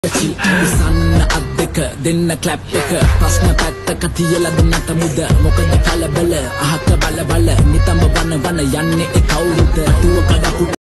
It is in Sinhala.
ඉසන්න අත් දෙක දෙන්න ක්ලැප් එක ප්‍රශ්න පැත්තක තියලා දුන්නට මුද මොකද කලබල අහක බල බල නිතඹ වන යන්නේ ඒ කවුරුද